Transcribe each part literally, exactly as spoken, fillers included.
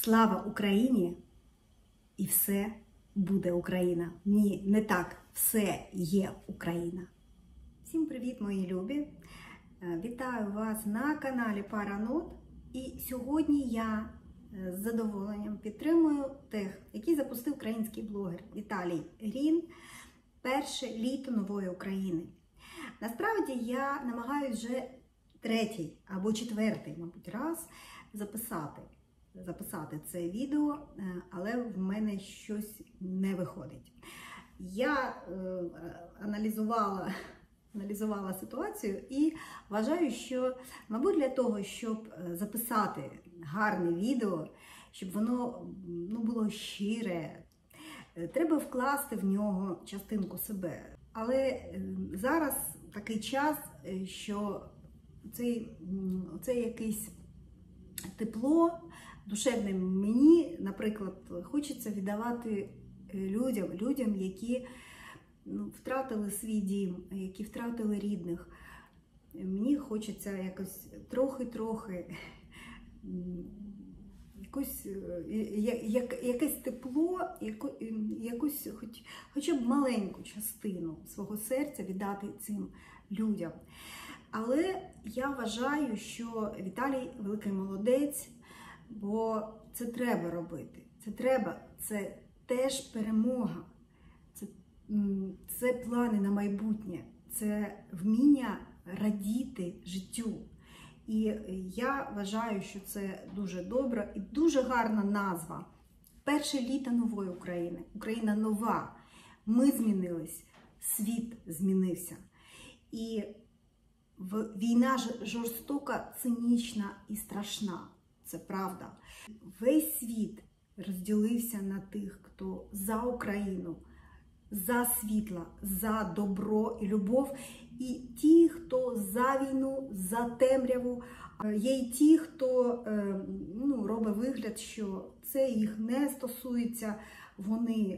Слава Україні! І все буде Україна. Ні, не так. Все є Україна. Всім привіт, мої любі! Вітаю вас на каналі Паранот. І сьогодні я з задоволенням підтримую тих, який запустив український блогер Віталій Грін «Перше літо нової України». Насправді я намагаюся вже третій або четвертий, мабуть, раз записати, записати це відео, але в мене щось не виходить. Я е, аналізувала, аналізувала ситуацію і вважаю, що, мабуть, для того, щоб записати гарне відео, щоб воно ну, було щире, треба вкласти в нього частинку себе. Але зараз такий час, що цей, це якесь тепло душевне мені, наприклад, хочеться віддавати людям, людям, які ну, втратили свій дім, які втратили рідних. Мені хочеться якось трохи-трохи, якось, як, якесь тепло, яку, якусь, хоч, хоча б маленьку частину свого серця віддати цим людям. Але я вважаю, що Віталій великий молодець, бо це треба робити. Це треба, це теж перемога. Це, це плани на майбутнє, це вміння радіти життю. І я вважаю, що це дуже добре і дуже гарна назва. Перше літо нової України. Україна нова. Ми змінились, світ змінився. І війна жорстока, цинічна і страшна. Це правда. Весь світ розділився на тих, хто за Україну, за світло, за добро і любов. І ті, хто за війну, за темряву. Є й ті, хто ну, робить вигляд, що це їх не стосується, вони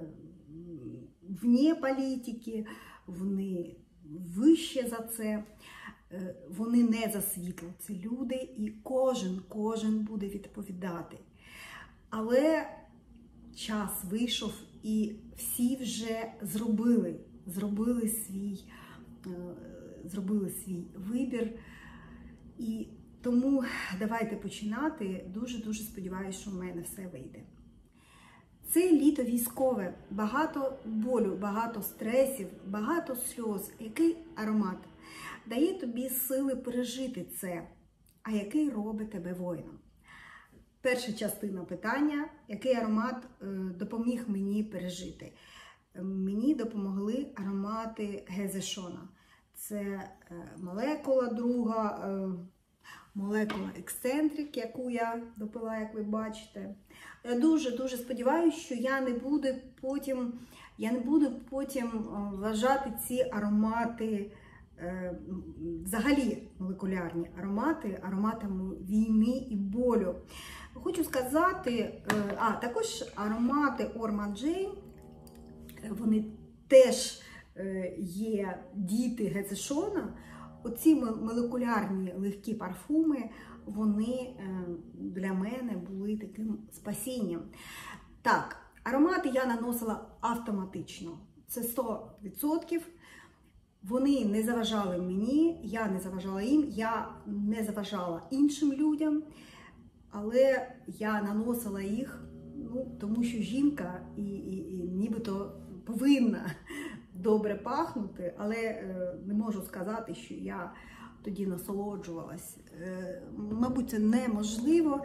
вне політики, вони вище за це, вони не за світло. Це люди, і кожен, кожен буде відповідати. Але час вийшов, і всі вже зробили, зробили свій, зробили свій вибір. І тому давайте починати. Дуже-дуже сподіваюся, що в мене все вийде. Це літо військове, багато болю, багато стресів, багато сльоз. Який аромат дає тобі сили пережити це, а який робить тебе воїном? Перша частина питання, який аромат допоміг мені пережити? Мені допомогли аромати Гезешона. Це молекула друга, молекула ексцентрик, яку я допила, як ви бачите. Я дуже-дуже сподіваюся, що я не буду потім, я не буду потім вважати ці аромати, взагалі молекулярні аромати, ароматами війни і болю. Хочу сказати, а також аромати Orma Jane, вони теж є діти Гезешона. Оці молекулярні легкі парфуми, вони для мене були таким спасінням. Так, аромати я наносила автоматично. Це сто відсотків. Вони не заважали мені, я не заважала їм, я не заважала іншим людям. Але я наносила їх, ну, тому що жінка і, і, і нібито повинна добре пахнути, але е, не можу сказати, що я тоді насолоджувалась. Е, мабуть, це неможливо.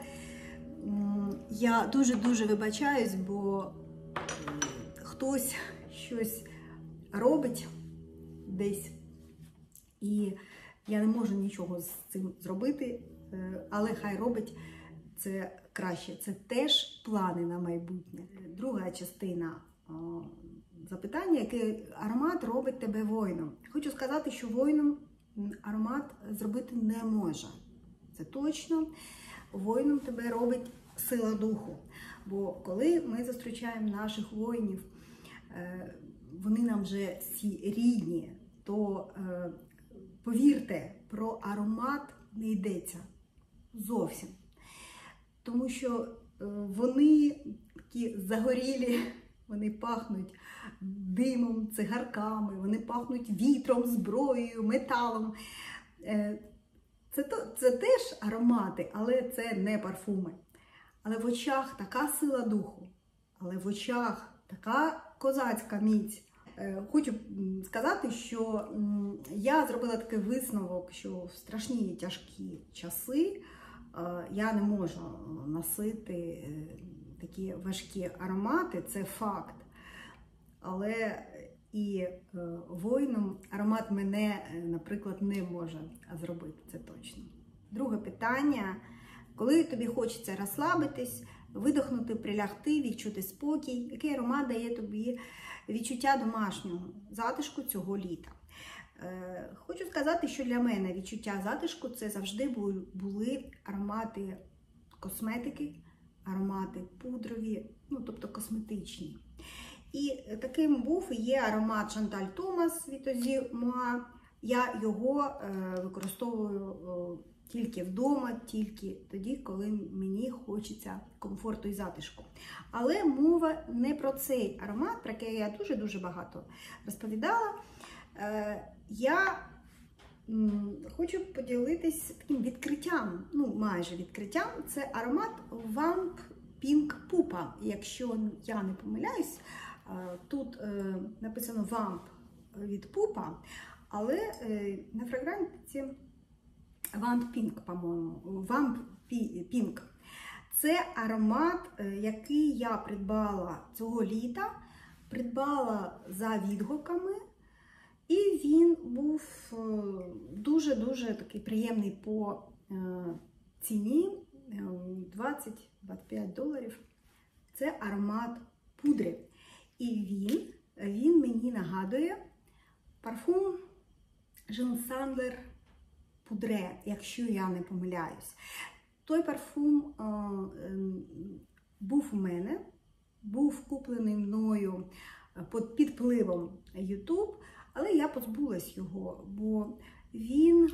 Я дуже-дуже вибачаюсь, бо хтось щось робить десь, і я не можу нічого з цим зробити, е, але хай робить це краще. Це теж плани на майбутнє. Друга частина запитання, який аромат робить тебе воїном. Хочу сказати, що воїном аромат зробити не може. Це точно. Воїном тебе робить сила духу. Бо коли ми зустрічаємо наших воїнів, вони нам вже всі рідні, то повірте, про аромат не йдеться зовсім. Тому що вони такі загорілі, вони пахнуть димом, цигарками, вони пахнуть вітром, зброєю, металом. Це, то, це теж аромати, але це не парфуми. Але в очах така сила духу, але в очах така козацька міць. Хочу сказати, що я зробила такий висновок, що в страшні тяжкі часи я не можу носити такі важкі аромати, це факт. Але і воїном аромат мене, наприклад, не може зробити, це точно. Друге питання. Коли тобі хочеться розслабитись, видихнути, прилягти, відчути спокій, який аромат дає тобі відчуття домашнього затишку цього літа? Е, хочу сказати, що для мене відчуття затишку – це завжди були аромати косметики, аромати пудрові, ну, тобто косметичні. І таким був і є аромат Шанталь Томас від Озі Муа. Я його е, використовую е, тільки вдома, тільки тоді, коли мені хочеться комфорту і затишку. Але мова не про цей аромат, про який я дуже-дуже багато розповідала. Е, я м, хочу поділитись таким відкриттям, ну майже відкриттям. Це аромат Vamp Pink Pupa. Якщо я не помиляюсь, е, тут е, написано Vamp від Pupa, але е, на фрагранці Vamp Pink, по-моєму, Vamp Pink. Це аромат, який я придбала цього літа, придбала за відгуками, і він був дуже-дуже такий приємний по ціні, двадцять - двадцять п'ять доларів. Це аромат пудри. І він, він мені нагадує парфум Jean Sander Пудре, якщо я не помиляюсь. Той парфум а, був у мене, був куплений мною під впливом YouTube, але я позбулась його, бо він,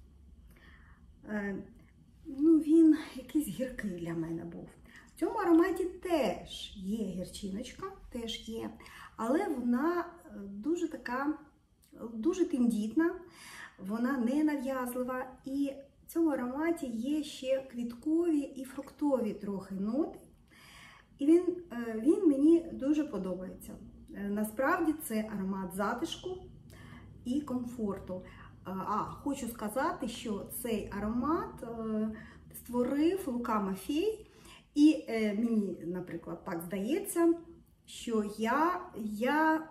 ну, він якийсь гіркий для мене був. В цьому ароматі теж є гірчиночка, теж є, але вона дуже така, дуже тендітна, вона не нав'язлива, і в цьому ароматі є ще квіткові і фруктові трохи ноти. І він, він мені дуже подобається. Насправді це аромат затишку і комфорту. А, хочу сказати, що цей аромат створив Лука Мафей. І мені, наприклад, так здається, що я, я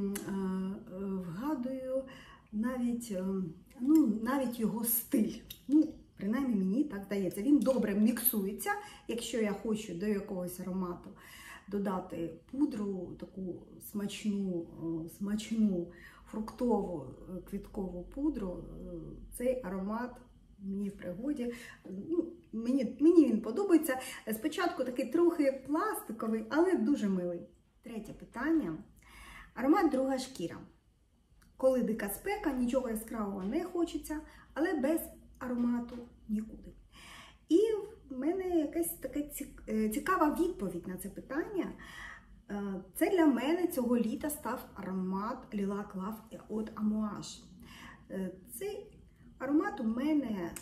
вгадую навіть, ну, навіть його стиль. Ну, принаймні мені так здається. Він добре міксується, якщо я хочу до якогось аромату додати пудру, таку смачну, смачну фруктову квіткову пудру. Цей аромат мені в пригоді. Ну, мені, мені він подобається. Спочатку такий трохи пластиковий, але дуже милий. Третє питання. Аромат друга шкіра. Коли дика спека, нічого яскравого не хочеться, але без аромату нікуди. І в мене якась така цікава відповідь на це питання. Це для мене цього літа став аромат Lilac Love від Amouage. Цей аромат у мене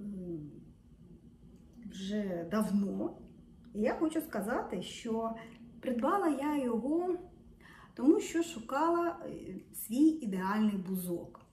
вже давно. І я хочу сказати, що придбала я його, тому що шукала свій ідеальний бузок.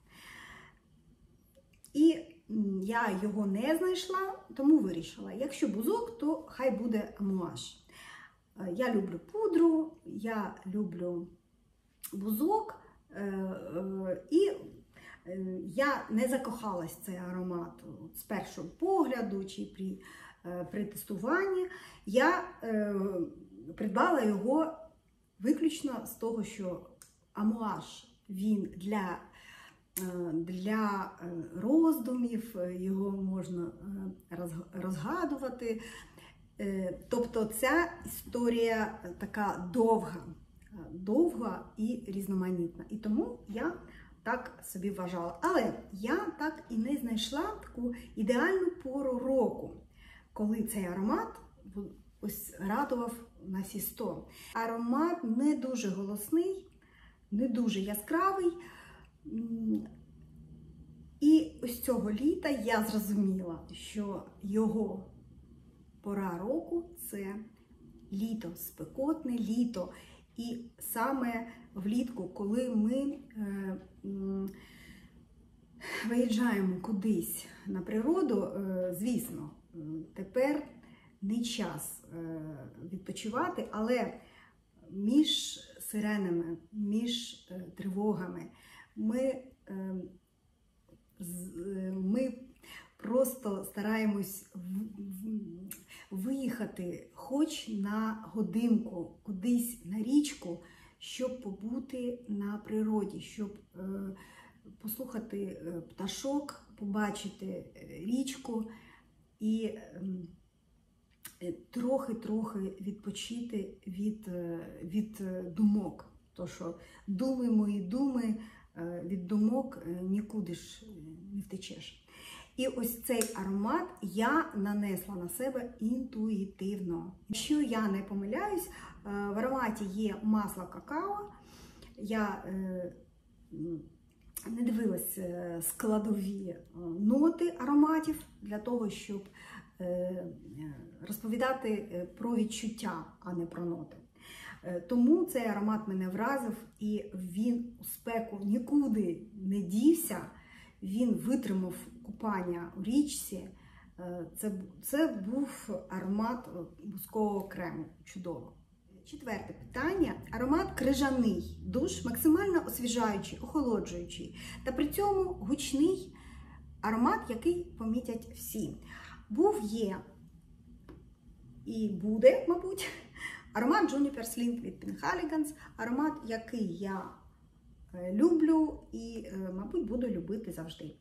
І я його не знайшла, тому вирішила, якщо бузок, то хай буде Amouage. Я люблю пудру, я люблю бузок, і я не закохалась в цей аромат з першого погляду чи при, при тестуванні. Я придбала його виключно з того, що Amouage, він для, для роздумів, його можна розгадувати. Тобто ця історія така довга, довга і різноманітна. І тому я так собі вважала. Але я так і не знайшла таку ідеальну пору року, коли цей аромат ось радував на всі сто. Аромат не дуже голосний, не дуже яскравий. І ось цього літа я зрозуміла, що його пора року – це літо, спекотне літо. І саме влітку, коли ми е, м, виїжджаємо кудись на природу, е, звісно, тепер не час е, відпочивати, але між сиренами, між е, тривогами ми, е, з, е, ми просто стараємось в, в, виїхати хоч на годинку кудись на річку, щоб побути на природі, щоб е, послухати пташок, побачити річку і трохи-трохи відпочити від, від думок. То що думи мої думи, від думок нікуди ж не втечеш. І ось цей аромат я нанесла на себе інтуїтивно. Якщо я не помиляюсь, в ароматі є масло какао. Я не дивилась складові ноти ароматів для того, щоб розповідати про відчуття, а не про ноти. Тому цей аромат мене вразив, і він у спеку нікуди не дівся. Він витримав купання у річці. Це, це був аромат бускового крему. Чудово. Четверте питання. Аромат крижаний. Душ максимально освіжаючий, охолоджуючий. Та при цьому гучний аромат, який помітять всі. Був, є і буде, мабуть, аромат Juniper Sling від Penhaligon's. Аромат, який я люблю і, мабуть, буду любити завжди.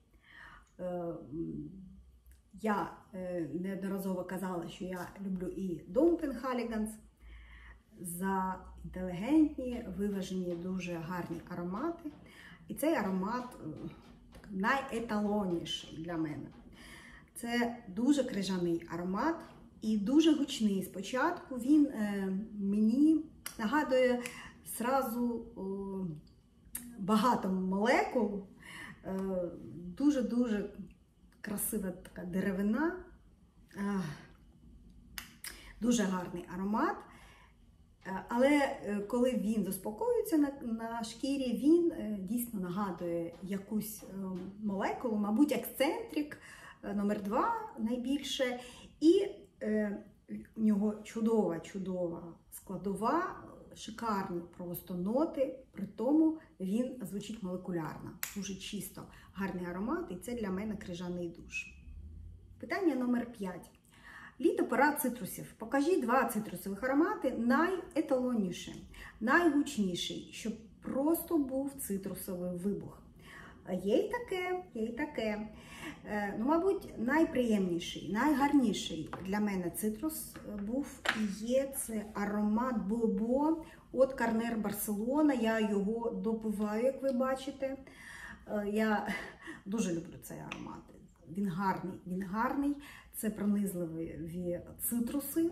Я неодноразово казала, що я люблю і дом Penhaligon's за інтелігентні, виважені, дуже гарні аромати. І цей аромат найеталонніший для мене. Це дуже крижаний аромат і дуже гучний. Спочатку він е, мені нагадує зразу багато молекул, дуже-дуже е, красива така деревина, е, дуже гарний аромат. Але коли він заспокоюється на, на шкірі, він е, дійсно нагадує якусь е, молекулу, мабуть, ексцентрик номер два найбільше. І е, у нього чудова-чудова складова, шикарні просто ноти, при тому він звучить молекулярно, дуже чисто, гарний аромат, і це для мене крижаний душ. Питання номер п'ять. Літо, пора цитрусів. Покажіть два цитрусових аромати найеталонніші, найгучніший, щоб просто був цитрусовий вибух. Є й таке, є й таке. Ну, мабуть, найприємніший, найгарніший для мене цитрус був і є це аромат Бобо від Carner Barcelona. Я його допиваю, як ви бачите. Я дуже люблю цей аромат. Він гарний, він гарний. Це пронизливі цитруси,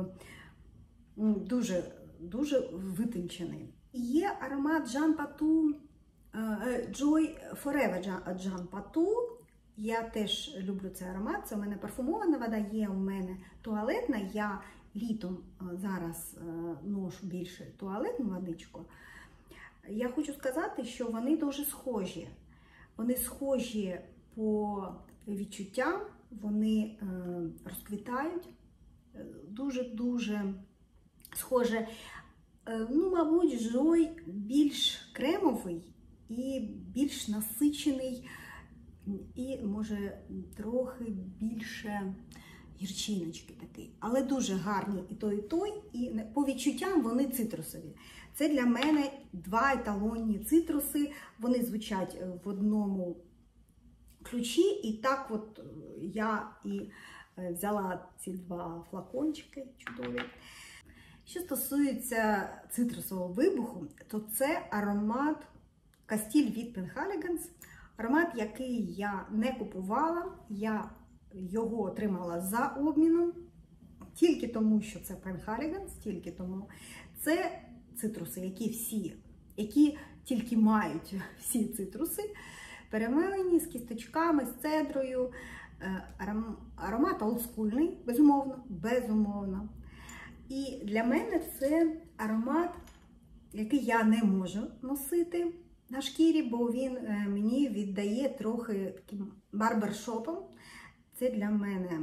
дуже, дуже витончений. І є аромат Jean Patou, Joy Forever Jean Patou. Я теж люблю цей аромат, це у мене парфумована вода, є у мене туалетна. Я літом зараз ношу більше туалетну водичку. Я хочу сказати, що вони дуже схожі. Вони схожі по відчуттям, вони е, розквітають, дуже-дуже схоже. Е, ну, мабуть, Жой більш кремовий і більш насичений, і, може, трохи більше гірчиночки такий. Але дуже гарні і той, і той, і по відчуттям вони цитрусові. Це для мене два еталонні цитруси, вони звучать в одному ключі, і так от я і взяла ці два флакончики чудові. Що стосується цитрусового вибуху, то це аромат Castile від Penhaligon's. Аромат, який я не купувала, я його отримала за обміном. тільки тому, що це Пенхаліганс, тільки тому. Це цитруси, які всі, які тільки мають всі цитруси, перемелені з кісточками, з цедрою. Аромат олдскульний, безумовно, безумовно. І для мене це аромат, який я не можу носити на шкірі, бо він мені віддає трохи таким барбершопом. Це для мене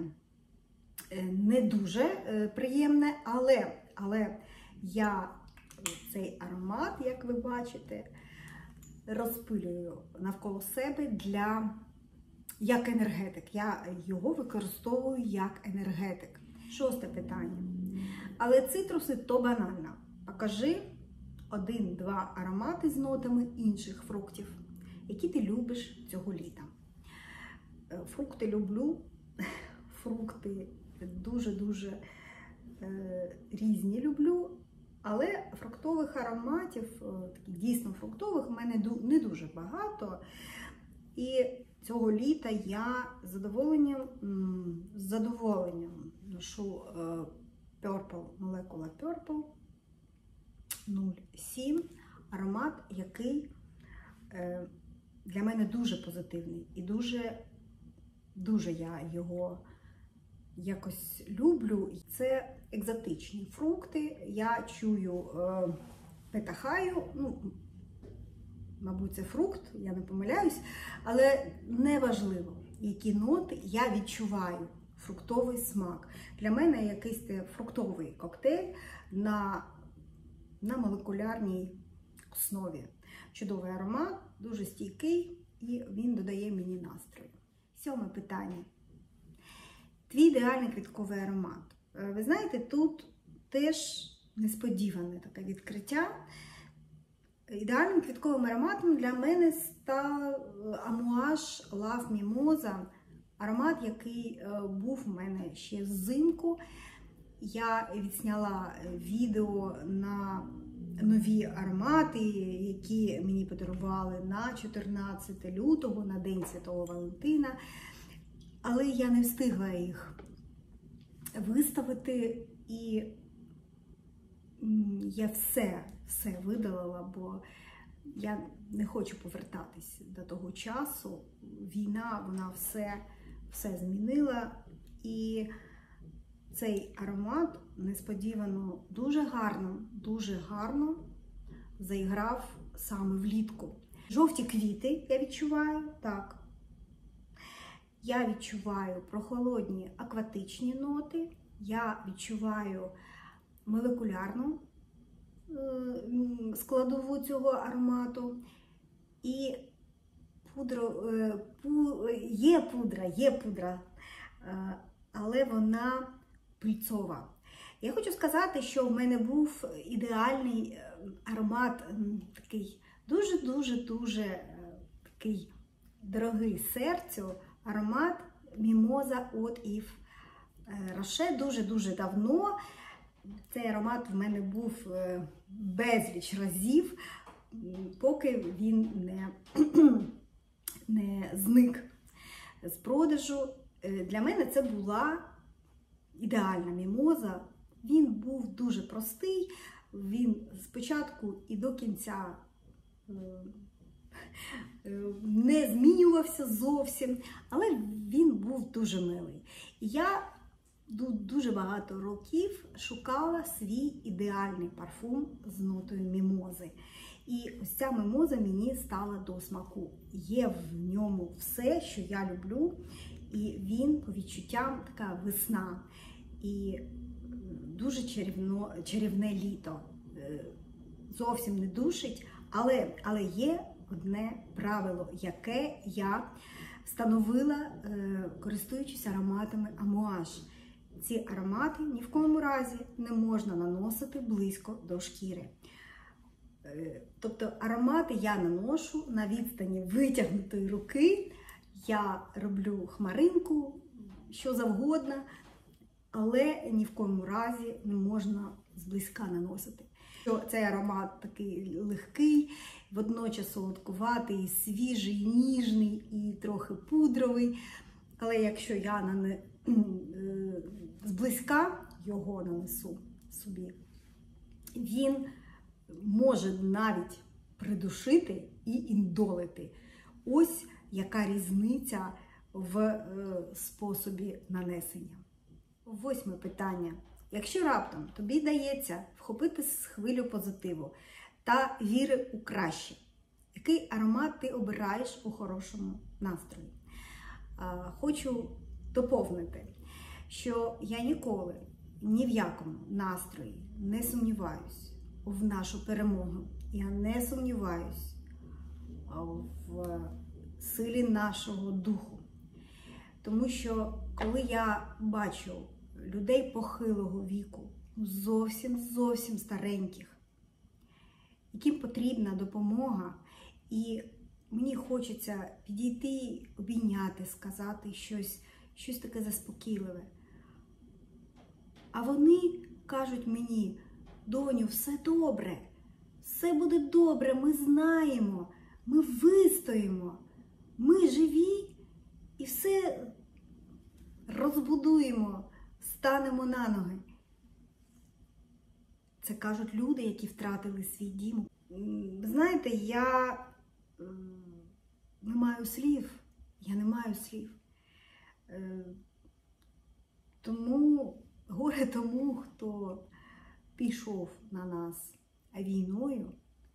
не дуже приємне, але, але я цей аромат, як ви бачите, розпилюю навколо себе для, як енергетик. Я його використовую як енергетик. Шосте питання. Але цитруси то банально. Покажи один-два аромати з нотами інших фруктів, які ти любиш цього літа. Фрукти люблю. Фрукти дуже-дуже е, різні люблю. Але фруктових ароматів, таких дійсно фруктових, в мене не дуже багато. І цього літа я з задоволенням, з задоволенням ношу Purple, Molecular Purple нуль сім, аромат, який для мене дуже позитивний. І дуже, дуже я його якось люблю. Це екзотичні фрукти. Я чую е, петахаю, ну, мабуть, це фрукт, я не помиляюсь, але неважливо, які ноти я відчуваю фруктовий смак. Для мене якийсь фруктовий коктейль на, на молекулярній основі. Чудовий аромат, дуже стійкий, і він додає мені настрою. Сьоме питання. Твій ідеальний квітковий аромат. Ви знаєте, тут теж несподіване таке відкриття. Ідеальним квітковим ароматом для мене став Amouage Love Mimosa. Аромат, який був в мене ще взимку. Я відзняла відео на нові аромати, які мені подарували на чотирнадцяте лютого, на День Святого Валентина. Але я не встигла їх виставити, і я все, все видалила, бо я не хочу повертатись до того часу. Війна, вона все, все змінила, і цей аромат несподівано дуже гарно, дуже гарно заіграв саме влітку. Жовті квіти я відчуваю, так. Я відчуваю прохолодні акватичні ноти, я відчуваю молекулярну складову цього аромату. І пудро, є пудра, є пудра, але вона пильцова. Я хочу сказати, що в мене був ідеальний аромат, такий дуже-дуже-дуже такий дорогий серцю, аромат Mimosa Eau Yves Rocher. Дуже-дуже давно. Цей аромат в мене був безліч разів, поки він не, не зник з продажу. Для мене це була ідеальна мімоза. Він був дуже простий, він спочатку і до кінця не змінювався зовсім, але він був дуже милий. Я дуже багато років шукала свій ідеальний парфум з нотою мімози. І ось ця мімоза мені стала до смаку. Є в ньому все, що я люблю, і він по відчуттям така весна. І дуже чарівно, чарівне літо. Зовсім не душить, але, але є одне правило, яке я встановила, користуючись ароматами Amouage. Ці аромати ні в коєму разі не можна наносити близько до шкіри. Тобто аромати я наношу на відстані витягнутої руки, я роблю хмаринку, що завгодно, але ні в коєму разі не можна зблизька наносити. Цей аромат такий легкий, водночас солодкуватий, свіжий, ніжний і трохи пудровий. Але якщо я не зблизька його нанесу собі, він може навіть придушити і індолити. Ось яка різниця в е, способі нанесення. Восьме питання. Якщо раптом тобі дається вхопити хвилю позитиву та віри у краще, який аромат ти обираєш у хорошому настрої? А, хочу доповнити, що я ніколи, ні в якому настрої не сумніваюсь в нашу перемогу. Я не сумніваюсь в силі нашого духу. Тому що коли я бачу людей похилого віку, зовсім-зовсім стареньких, яким потрібна допомога, і мені хочеться підійти, обійняти, сказати щось, щось таке заспокійливе. А вони кажуть мені: доню, все добре, все буде добре, ми знаємо, ми вистоїмо, ми живі і все розбудуємо, станемо на ноги. Це кажуть люди, які втратили свій дім. Знаєте, я не маю слів, я не маю слів. Тому горе тому, хто пішов на нас війною,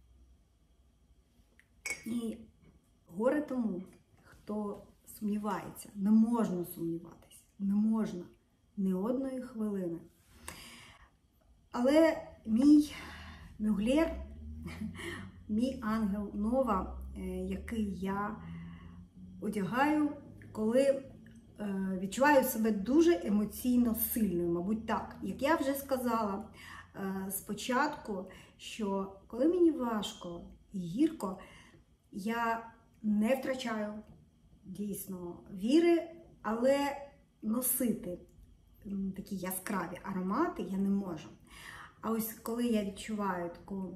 і горе тому, хто сумнівається. Не можна сумніватися, не можна ні одної хвилини. Але мій мюглер, мій ангел Нова, який я одягаю, коли відчуваю себе дуже емоційно сильною, мабуть, так. Як я вже сказала спочатку, що коли мені важко і гірко, я не втрачаю дійсно віри, але носити такі яскраві аромати я не можу. А ось коли я відчуваю таку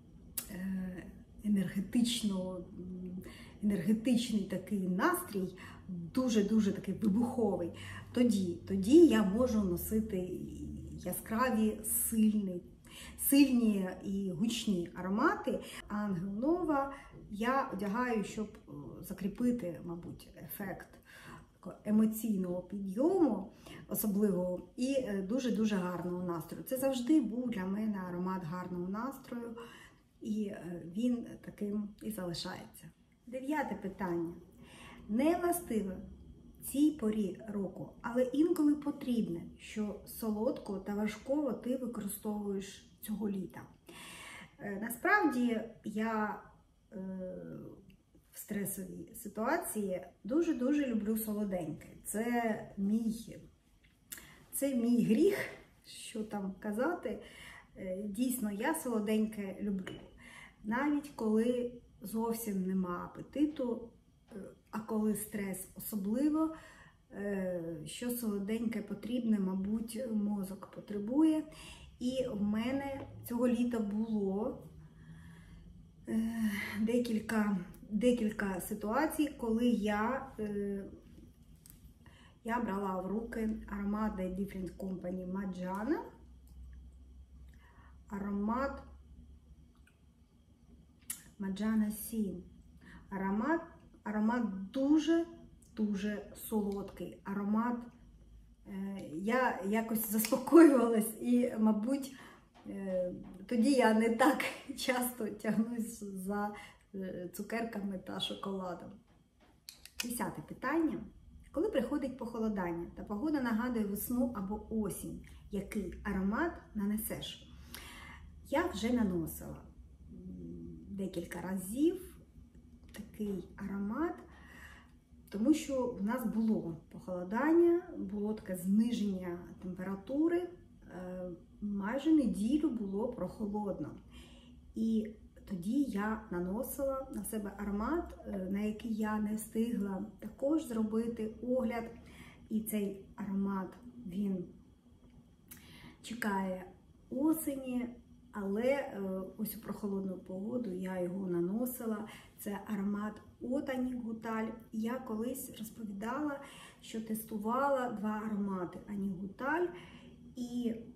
енергетичну, енергетичний такий настрій, дуже-дуже такий вибуховий, тоді, тоді я можу носити яскраві, сильні, сильні і гучні аромати. Ангел Нова я одягаю, щоб закріпити, мабуть, ефект емоційного підйому, особливого, і дуже-дуже гарного настрою. Це завжди був для мене аромат гарного настрою, і він таким і залишається. Дев'яте питання. Не властиве цій порі року, але інколи потрібне, що солодко та важково ти використовуєш цього літа. Насправді, я в стресовій ситуації дуже-дуже люблю солоденьке. Це мій, це мій гріх, що там казати. Дійсно, я солоденьке люблю. Навіть коли зовсім нема апетиту, а коли стрес особливо, що солоденьке потрібне, мабуть, мозок потребує. І в мене цього літа було декілька, декілька ситуацій, коли я, я брала в руки аромат The Different Company Margiana, аромат Margiana Sin. Аромат, аромат дуже-дуже солодкий. Аромат, я якось заспокоювалась і, мабуть, тоді я не так часто тягнусь за цукерками та шоколадом. Десяте питання. Коли приходить похолодання та погода нагадує весну або осінь, який аромат нанесеш? Я вже наносила декілька разів такий аромат, тому що в нас було похолодання, було таке зниження температури, майже неділю було прохолодно. І тоді я наносила на себе аромат, на який я не встигла також зробити огляд. І цей аромат, він чекає осені, але ось у прохолодну погоду я його наносила. Це аромат от Ані Гуталь. Я колись розповідала, що тестувала два аромати Ані Гуталь, і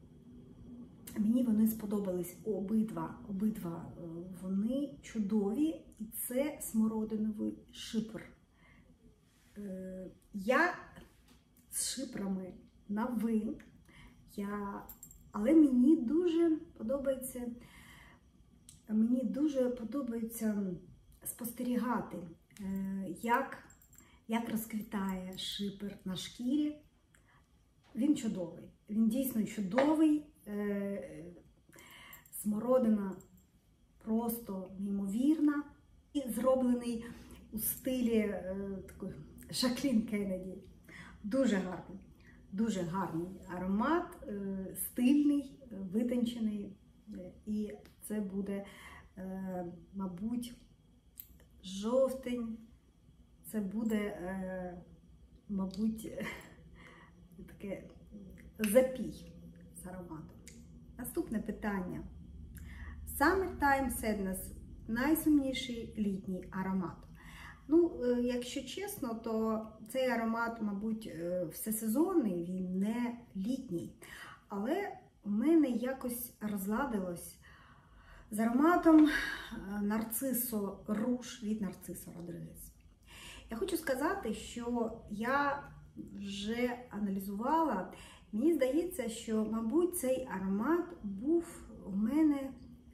сподобались обидва. Обидва вони чудові, і це смородиновий шипр. Я з шипрами на «ви», я... але мені дуже подобається, мені дуже подобається спостерігати, як, як розквітає шипр на шкірі. Він чудовий, він дійсно чудовий, смородина просто неймовірна і зроблений у стилі е, такої Жаклін Кеннеді. Дуже гарний, дуже гарний аромат, е, стильний, витончений, е, і це буде, е, мабуть, жовтень, це буде, е, мабуть, таке запій з ароматом. Наступне питання. Summertime Sadness – найсумніший літній аромат. Ну, якщо чесно, то цей аромат, мабуть, всесезонний, він не літній. Але у мене якось розладилось з ароматом Narciso Rouge від Narciso Rodriguez. Я хочу сказати, що я вже аналізувала, мені здається, що, мабуть, цей аромат був у мене,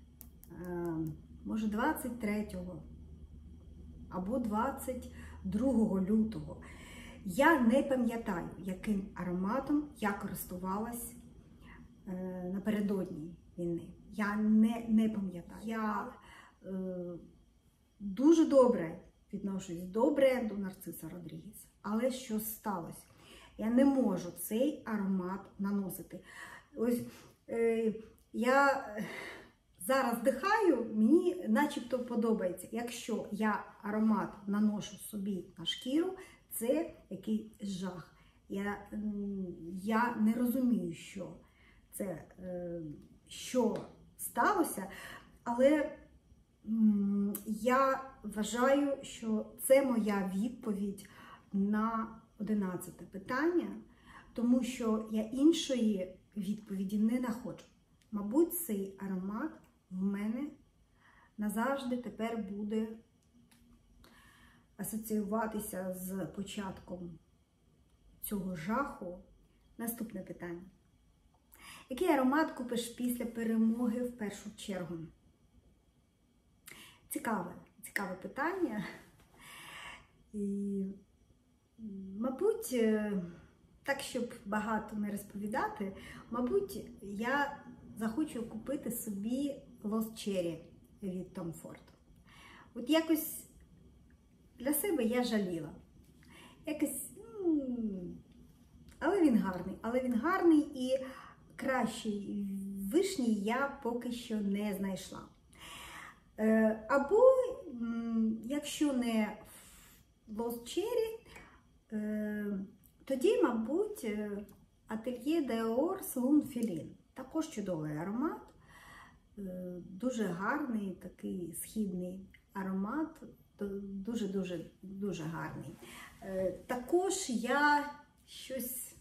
може, двадцять третього або двадцять другого лютого. Я не пам'ятаю, яким ароматом я користувалась напередодні війни. Я не, не пам'ятаю. Я е, дуже добре відношусь до бренду Narciso Rodriguez. Але що сталося? Я не можу цей аромат наносити. Ось е, я зараз вдихаю, мені начебто подобається. Якщо я аромат наношу собі на шкіру, це якийсь жах. Я, я не розумію, що це, що сталося, але я вважаю, що це моя відповідь на одинадцяте питання, тому що я іншої відповіді не знаходжу. Мабуть, цей аромат в мене назавжди тепер буде асоціюватися з початком цього жаху. Наступне питання. Який аромат купиш після перемоги в першу чергу? Цікаве, цікаве питання. І, мабуть, так, щоб багато не розповідати, мабуть, я захочу купити собі Lost Cherry від Tom Ford. От якось для себе я жаліла. Якось, але він гарний, але він гарний і кращий вишні я поки що не знайшла. Або, якщо не Lost Cherry, тоді, мабуть, Atelier d'Or Saloon Feline. Також чудовий аромат, дуже гарний, такий східний аромат, дуже-дуже дуже гарний. Також я щось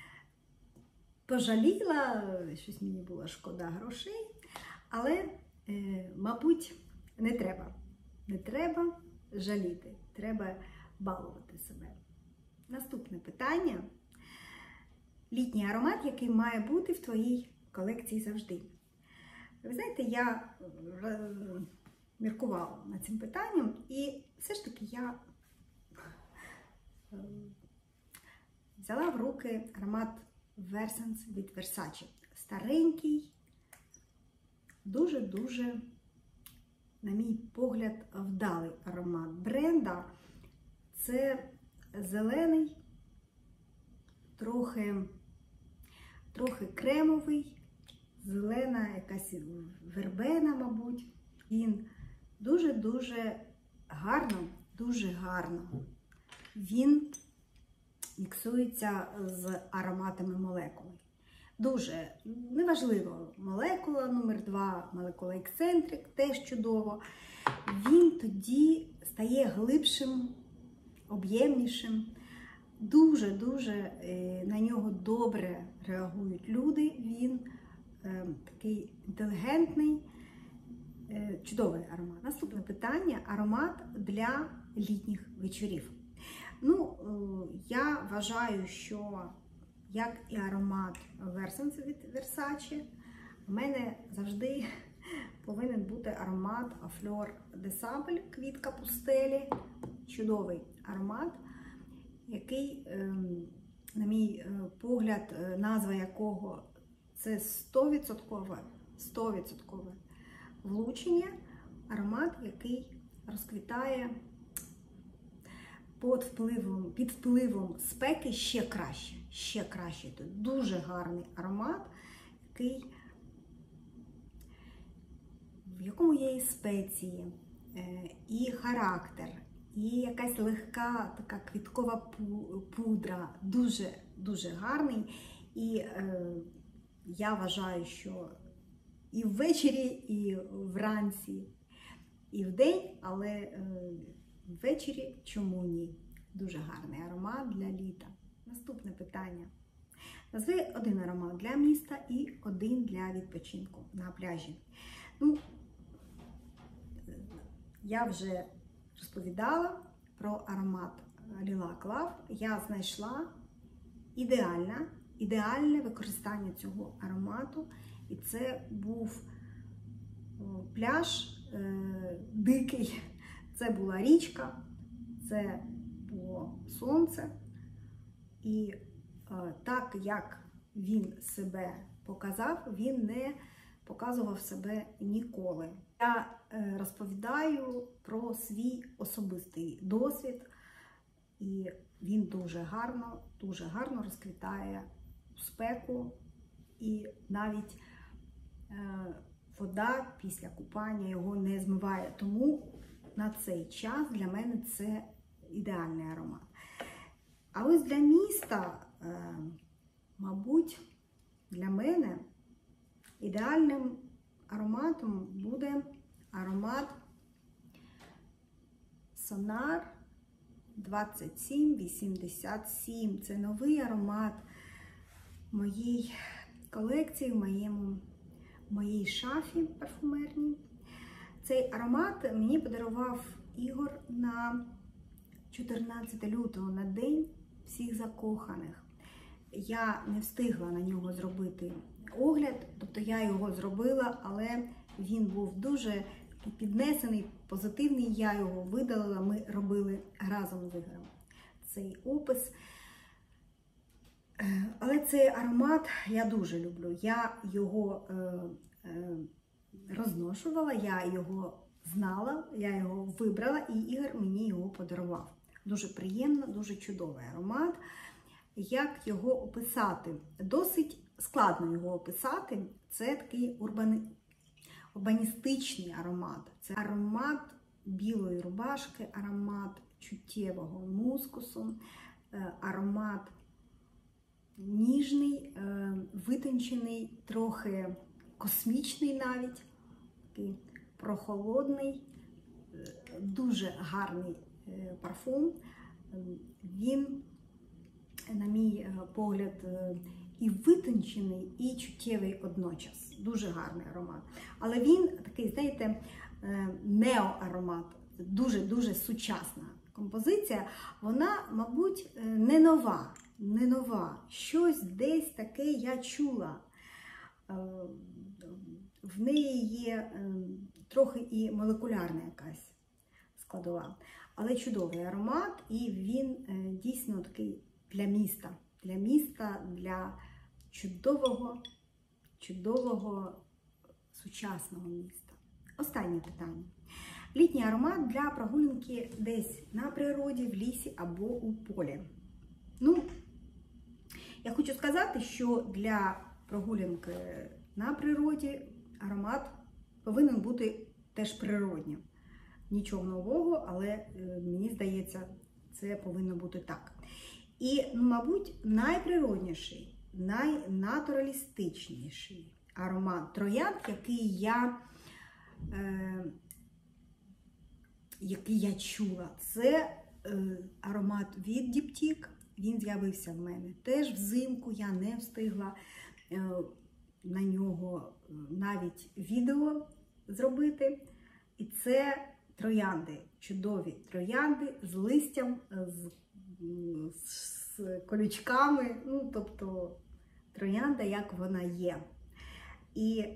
пожаліла, щось мені було шкода грошей, але, мабуть, не треба. Не треба жаліти, треба балувати себе. Наступне питання. Літній аромат, який має бути в твоїй колекції завжди. Ви знаєте, я міркувала над цим питанням, і все ж таки я взяла в руки аромат Versense від Versace. Старенький, дуже-дуже, на мій погляд, вдалий аромат бренда. Це зелений, трохи, трохи кремовий, зелена якась вербена, мабуть. Він дуже-дуже гарно, дуже гарно. Він міксується з ароматами молекули. Дуже, неважливо, молекула номер два, молекула ексцентрик, теж чудово. Він тоді стає глибшим, об'ємнішим. Дуже-дуже на нього добре реагують люди. Він е, такий інтелігентний, е, чудовий аромат. Наступне питання – аромат для літніх вечорів. Ну, е, я вважаю, що як і аромат Versace від Versace, в мене завжди повинен бути аромат Fleur de Sable, квітка пустелі. Чудовий аромат, який, на мій погляд, назва якого це сто відсотків влучення. Аромат, який розквітає під впливом, під впливом спеки ще краще. Ще краще. Це дуже гарний аромат, який, в якому є і спеції, і характер, і якась легка така квіткова пудра. Дуже-дуже гарний. І е, я вважаю, що і ввечері, і вранці, і вдень, але е, ввечері чому ні? Дуже гарний аромат для літа. Наступне питання. Назви один аромат для міста і один для відпочинку на пляжі. Ну, я вже розповідала про аромат Lilac Love. Я знайшла ідеальне, ідеальне використання цього аромату. І це був пляж е, дикий, це була річка, це було сонце. І е, так, як він себе показав, він не показував себе ніколи. Я е, розповідаю про свій особистий досвід, і він дуже гарно, дуже гарно розквітає у спеку, і навіть е, вода після купання його не змиває. Тому на цей час для мене це ідеальний аромат. А ось для міста, е, мабуть, для мене ідеальним ароматом буде аромат Sonar двадцять сім вісімдесят сім. Це новий аромат в моїй колекції, в моєму, в моїй шафі парфумерній. Цей аромат мені подарував Ігор на чотирнадцяте лютого, на День всіх закоханих. Я не встигла на нього зробити огляд, тобто я його зробила, але він був дуже піднесений, позитивний, я його видалила, ми робили разом з Ігорем цей опис. Але цей аромат я дуже люблю, я його е, е, розношувала, я його знала, я його вибрала, і Ігор мені його подарував. Дуже приємно, дуже чудовий аромат. Як його описати? Досить складно його описати. Це такий урбани... урбаністичний аромат. Це аромат білої рубашки, аромат чуттєвого мускусу, аромат ніжний, витончений, трохи космічний навіть, такий прохолодний, дуже гарний парфум. Він, на мій погляд, і витончений, і чуттєвий одночас. Дуже гарний аромат. Але він такий, знаєте, неоаромат, дуже-дуже сучасна композиція. Вона, мабуть, не нова, не нова. Щось десь таке я чула. В неї є трохи і молекулярна якась складова. Але чудовий аромат, і він дійсно такий для міста. Для міста, для чудового, чудового сучасного міста. Останнє питання. Літній аромат для прогулянки десь на природі, в лісі або у полі. Ну, я хочу сказати, що для прогулянки на природі аромат повинен бути теж природнім. Нічого нового, але мені здається, це повинно бути так. І, ну, мабуть, найприродніший, найнатуралістичніший аромат троянд, який я, е, який я чула, це е, аромат від Діптік. Він з'явився в мене теж взимку, я не встигла е, на нього навіть відео зробити. І це троянди, чудові троянди з листям, з, з колючками, ну, тобто троянда, як вона є. І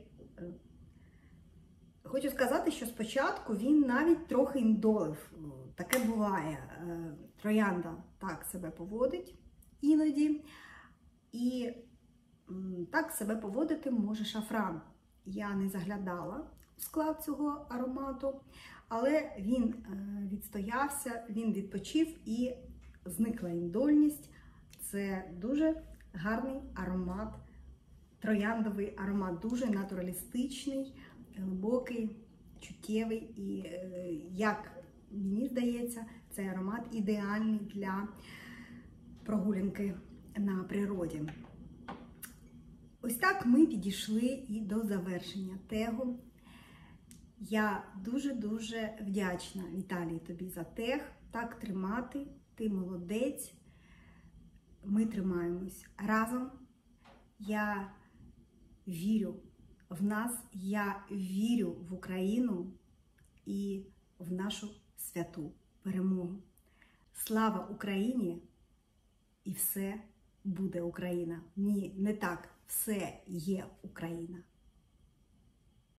хочу сказати, що спочатку він навіть трохи індолив. Таке буває. Троянда так себе поводить іноді. І так себе поводити може шафран. Я не заглядала в склад цього аромату, але він відстоявся, він відпочив і зникла індольність. Це дуже гарний аромат, трояндовий аромат, дуже натуралістичний, глибокий, чуттєвий. І, як мені здається, цей аромат ідеальний для прогулянки на природі. Ось так ми підійшли і до завершення тегу. Я дуже-дуже вдячна, Віталій, тобі за тег. Так тримати, ти молодець. Ми тримаємось разом. Я вірю в нас, я вірю в Україну і в нашу святу перемогу. Слава Україні! І все буде Україна. Ні, не так. Все є Україна.